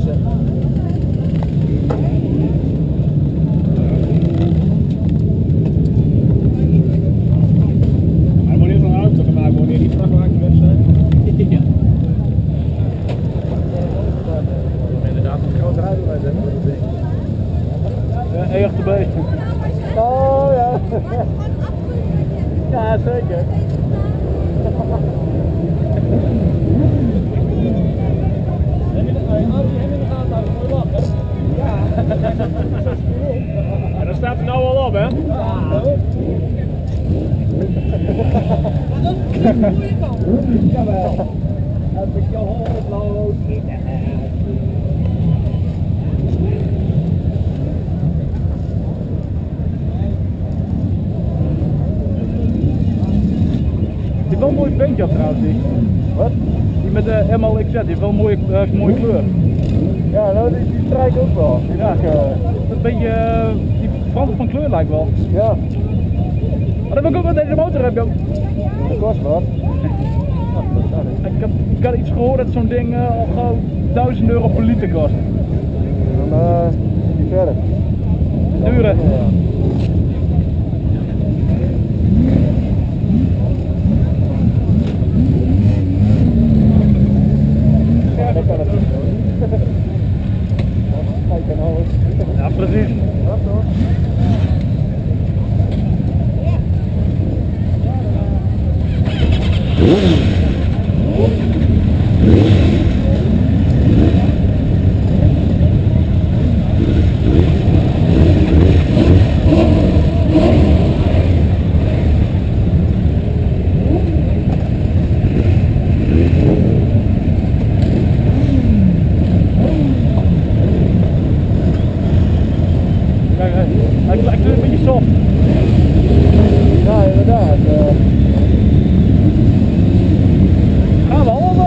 tussen. Hij moet eerst een auto gemaakt worden, die vrachtwagen weg zijn. Ja. Inderdaad, een groot rijbewijs hebben voor dat ding. Ja, echt erbij. Oh ja. Ja, zeker. Heb je de gaten houden, mooi lachen. Ja. Ja, daar staat er nou al op, hè? Ja. Dat is een goede kant. Jawel. Heb ik je hondlood in de huis. Die heeft wel een mooi paintjob trouwens, die. Wat? Die met de MLXZ, die heeft wel een mooie kleur. Ja, nou, die strijkt ook wel. Ja, een beetje, die verandert van kleur lijkt wel. Ja. Maar dat heb ik ook met deze motor, heb je ook. Dat kost wat. Ik had iets gehoord dat zo'n ding al gewoon €1000 per liter kost. Dan die verder. Dure. Ja, dat kan het niet. Kijk en alles. Ja, precies. Wat toch? Hij lijkt een beetje soft. Ja, inderdaad. Gaan we al?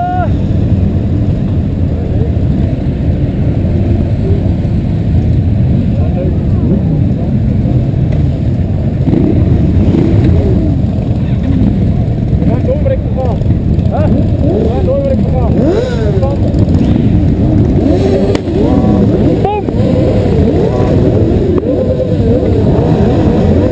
We gaan doorbreken van. Huh? We gaan doorbreken van. Boom!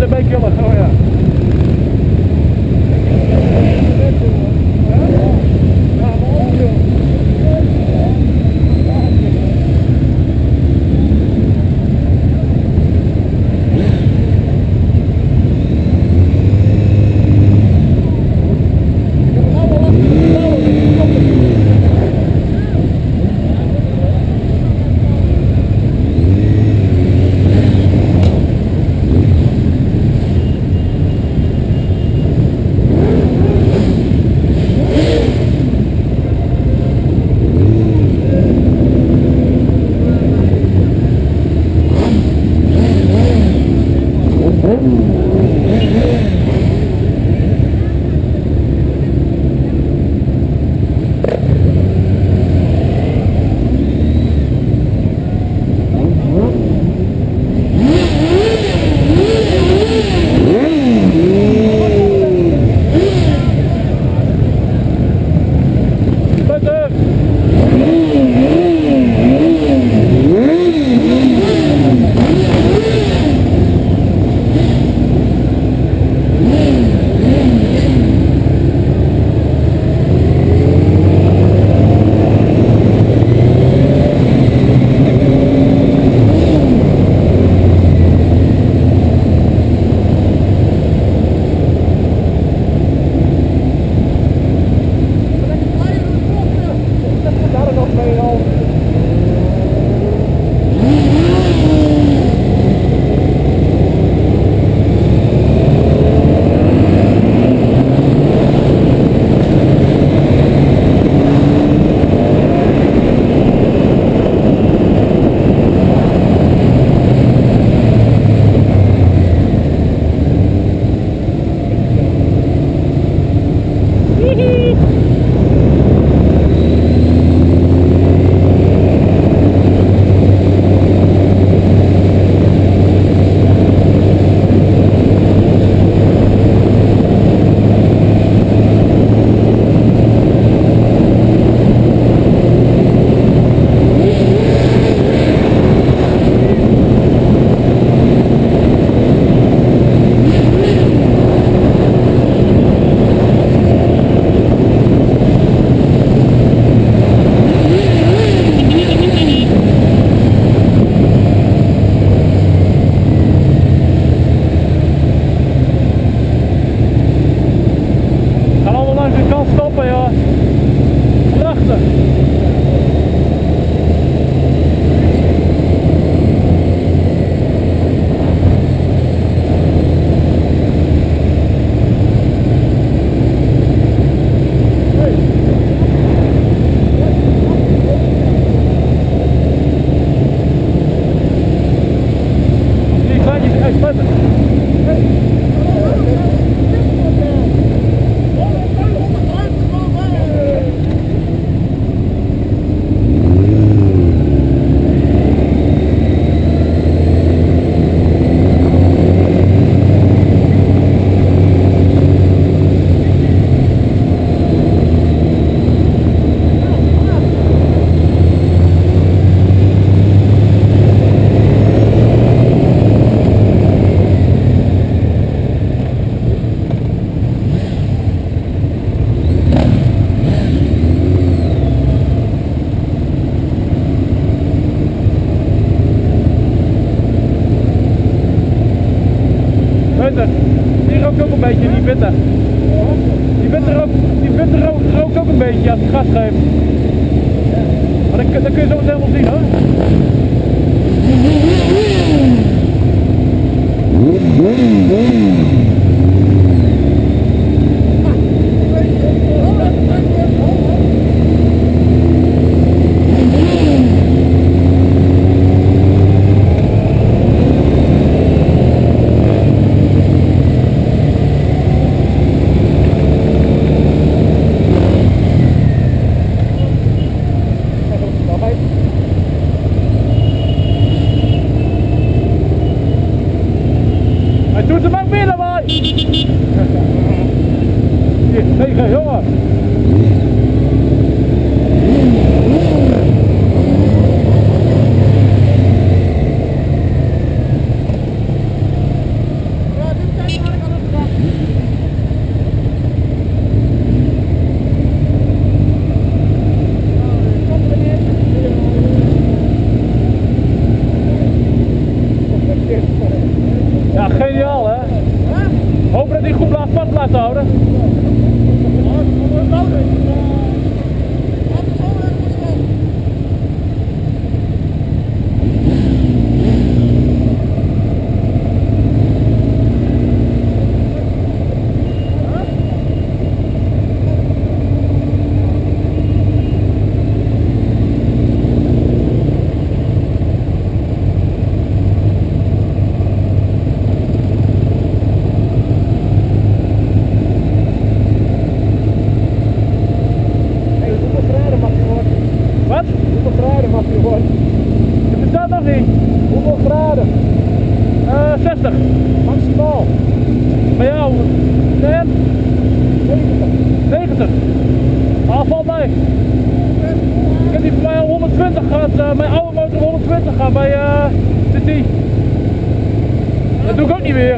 een beetje killen. Oh ja. Die rookt ook een beetje, die witte. Die witte rookt ook een beetje als het gas geeft. Maar dat kun je zo meteen wel zien hoor. Hij doet hem ook binnen, man! Hier, tegen, jongen! Ja, geniaal hè? Hopen dat hij goed vast blijft houden. Hoeveel graden? 60. Maximaal? Bij jou? 90. 90. Ah, valt mee. Ik heb die voor mij al 120 gehad, mijn oude motor 120 gaat bij de die. Dat doe ik ook niet meer.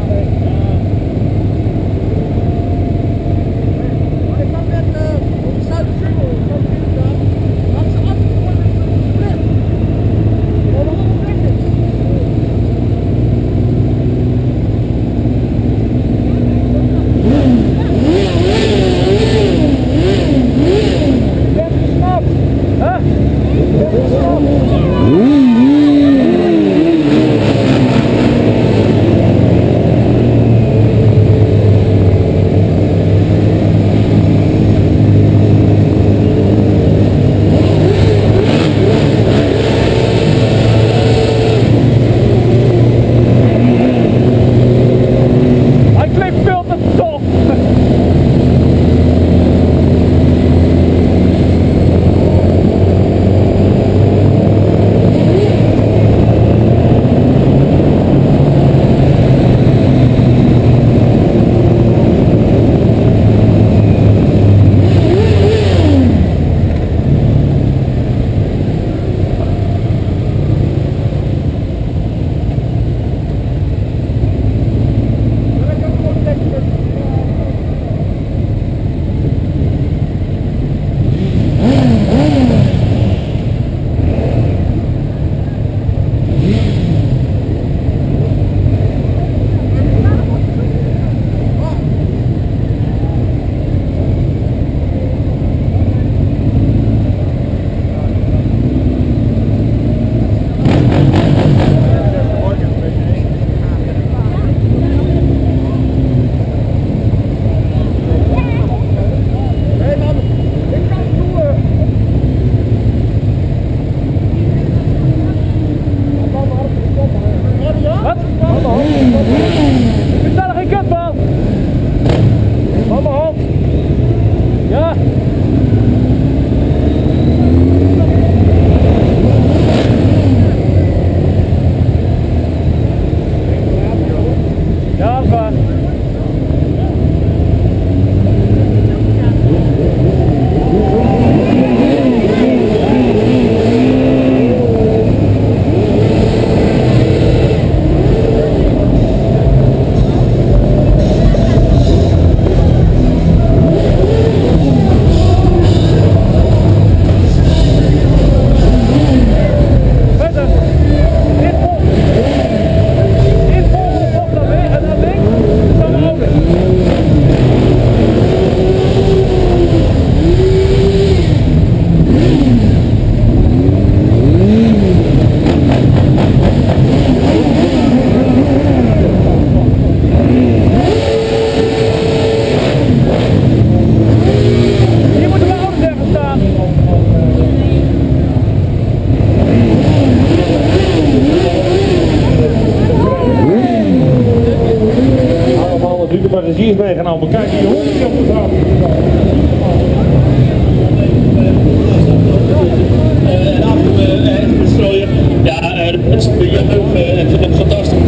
passagiers meegenomen. Kijk, die hond die op de straat. Ja, het is fantastisch.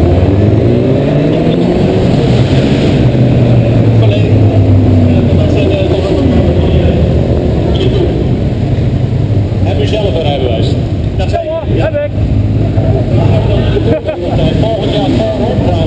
Heb je zelf een rijbewijs? Dat zei je? Heb ik. Volgend jaar voorop.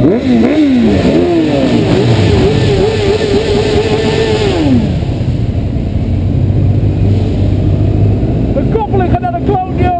De koppeling gaat naar de kloot, joh!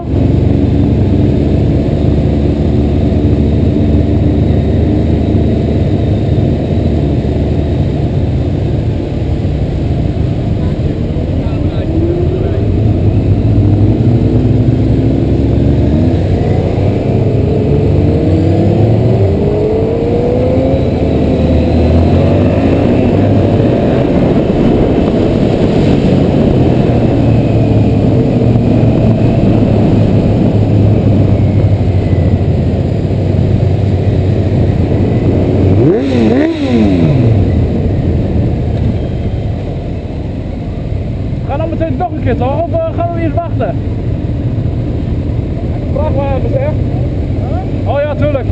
Ga dan meteen nog een keer toch? Of gaan we eerst wachten? Vrachtwagens, hè? Oh ja, tuurlijk.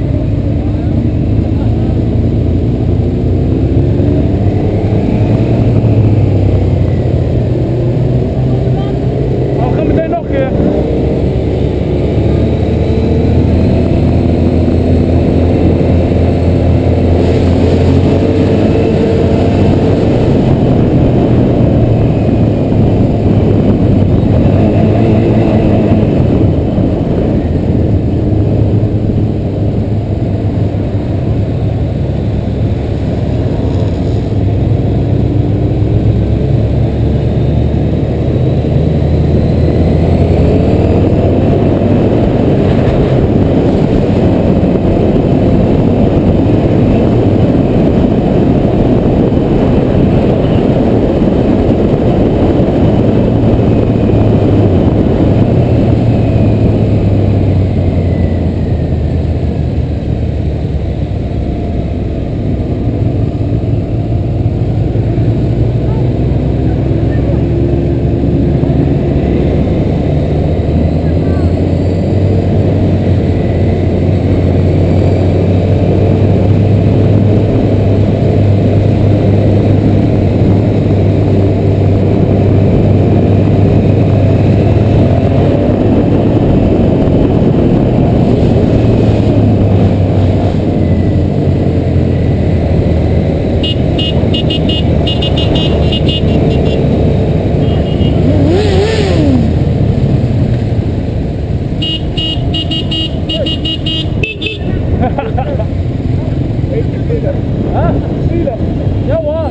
Oh, ga meteen nog een keer. Huh? Zie je? Ja hoor.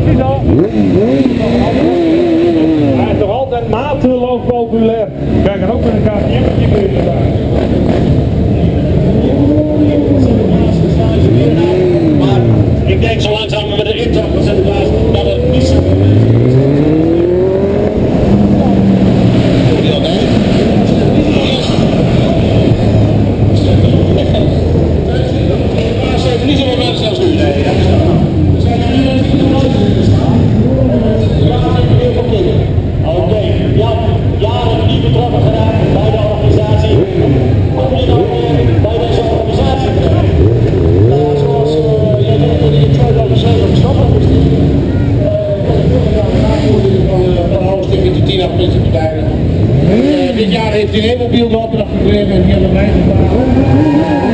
Tino. Hij is toch altijd mateloos populair. Kijk, en ook met een KTM-tje kun je erbij. Maar ik denk zo langzaam met de intocht van Sinterklaas dat het niet zo niet zoveel mensen als u. Nee, we zijn er nu oké, jaren niet betrokken geraakt bij de organisatie. Kom je dan bij deze organisatie terecht? Nou, zoals jij net in 2007 gestapt hebt bestuurd. Van een half stukje tot 10 minuten te kijken. Dit jaar heeft hij een hele mobiele opdracht gekregen en die hebben wij gedaan.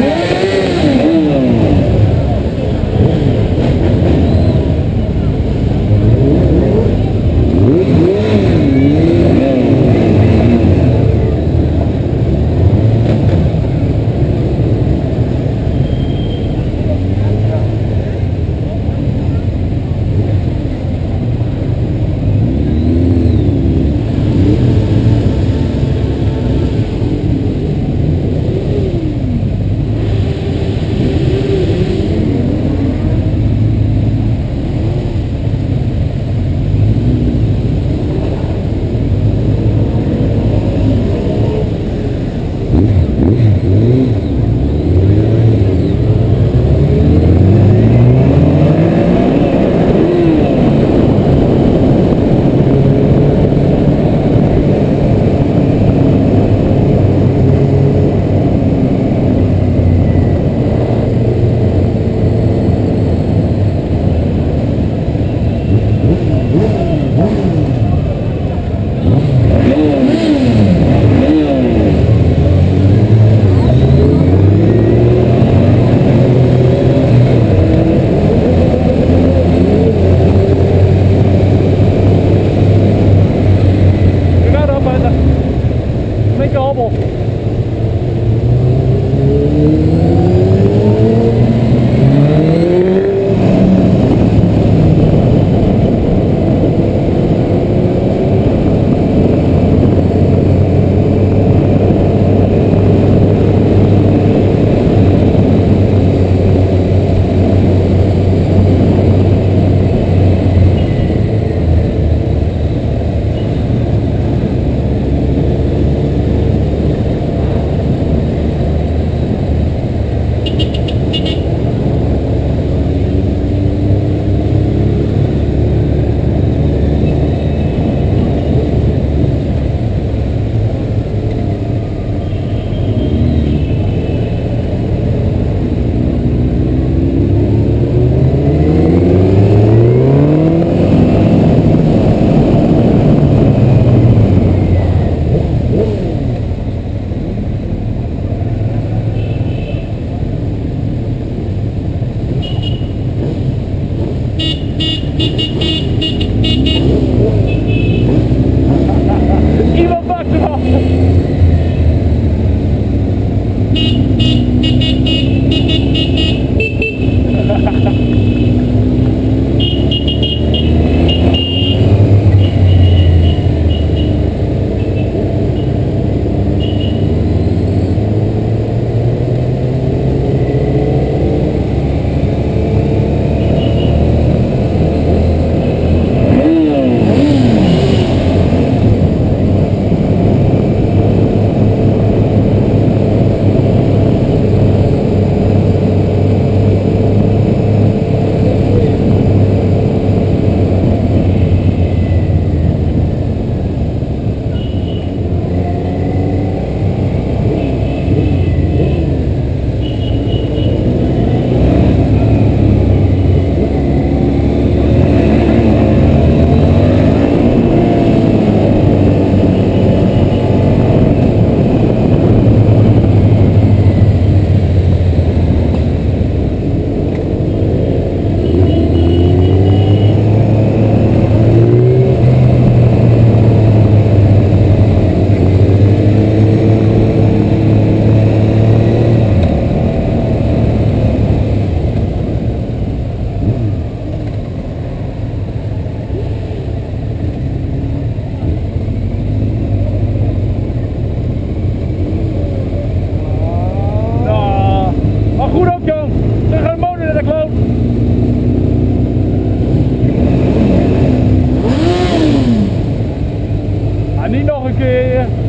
keer